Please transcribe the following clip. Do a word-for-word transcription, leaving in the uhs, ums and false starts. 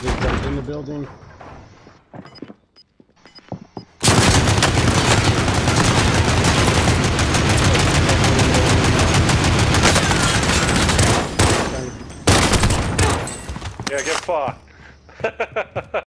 just jumped in the building. Yeah, get far.